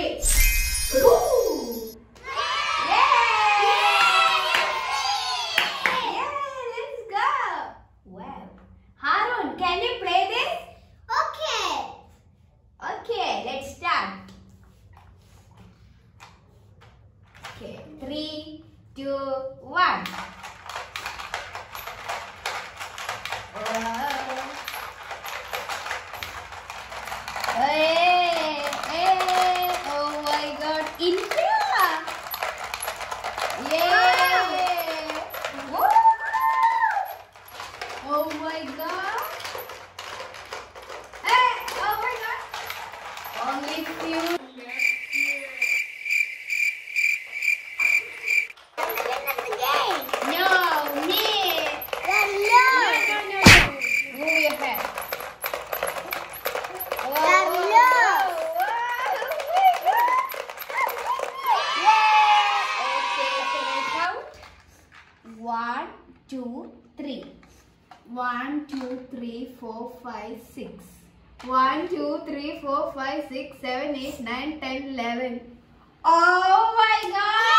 3. Ooh. Yay! Yeah, let's go. Wow. Harun, can you play this? Okay. Okay, let's start. Okay, 3, 2, 1. Hey, hey, oh my God, India! Yay! Woo! Oh my God! Hey, oh my God! Only few. No, me. No. Move your head. One, two, three. 1, 2, 3, 4, 5, 6. 1, 2, 3, 4, 5, 6, 7, 8, 9, 10, 11. Oh my God!